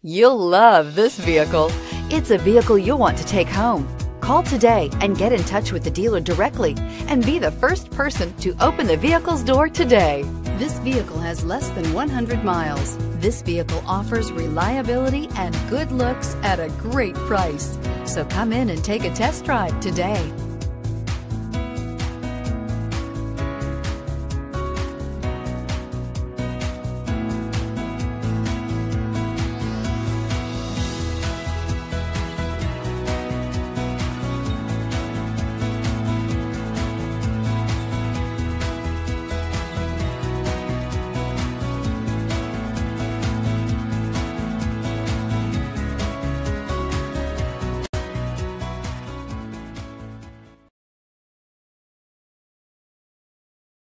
You'll love this vehicle. It's a vehicle you'll want to take home. Call today and get in touch with the dealer directly and be the first person to open the vehicle's door today. This vehicle has less than 100 miles. This vehicle offers reliability and good looks at a great price. So come in and take a test drive today.